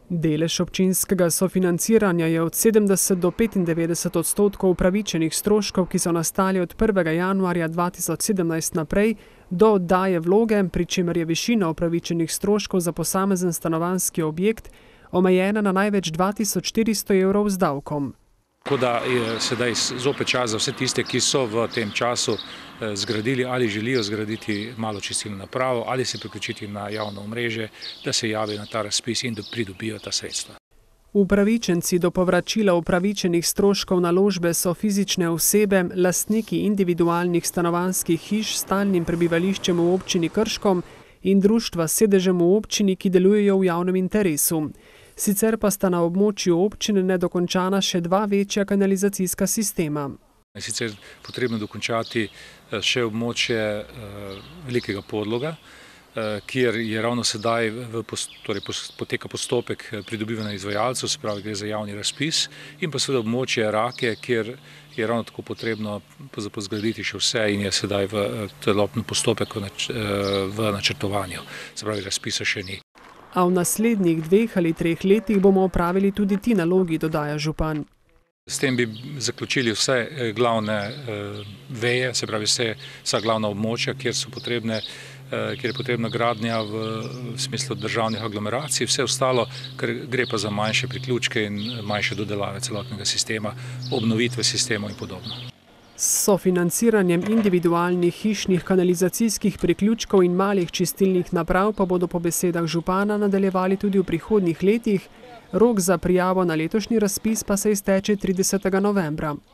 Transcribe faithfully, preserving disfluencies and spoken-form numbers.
Delež občinskega sofinanciranja je od sedemdeset do petindevetdeset odstotkov upravičenih stroškov, ki so nastali od prvega januarja dva tisoč sedemnajst naprej, do oddaje vloge, pri čemer je višina upravičenih stroškov za posamezen stanovanjski objekt omejena na največ dva tisoč štiristo evrov z davkom. Tako da je sedaj zopet čas za vse tiste, ki so v tem času zgradili ali želijo zgraditi malo čistilno napravo ali se priključiti na javno omrežje, da se javijo na ta razpis in da pridobijo ta sredstva. Upravičenci do povračila upravičenih stroškov naložbe so fizične osebe, lastniki individualnih stanovanjskih hiš s stalnim prebivališčem v občini Krško in društva s sedežem v občini, ki delujejo v javnem interesu. Sicer pa sta na območju občine nedokončana še dva večja kanalizacijska sistema. Sicer je potrebno dokončati še območje Velikega Podloga, kjer je ravno sedaj v, torej poteka postopek pridobivanja izvajalcev, se pravi gre za javni razpis, in pa seveda območje Rake, kjer je ravno tako potrebno zgraditi še vse in je sedaj v celotnem postopek v načrtovanju, se pravi razpisa še ni. A v naslednjih dveh ali treh letih bomo opravili tudi ti nalogi, dodaja župan. S tem bi zaključili vse glavne veje, se pravi vse, vsa glavna območja, kjer so potrebne, kjer je potrebna gradnja v smislu državnih aglomeracij, vse ostalo, ker gre pa za manjše priključke in manjše dodelave celotnega sistema, obnovitve sistemov in podobno. S sofinanciranjem individualnih hišnih kanalizacijskih priključkov in malih čistilnih naprav pa bodo po besedah župana nadaljevali tudi v prihodnjih letih, rok za prijavo na letošnji razpis pa se izteče tridesetega novembra.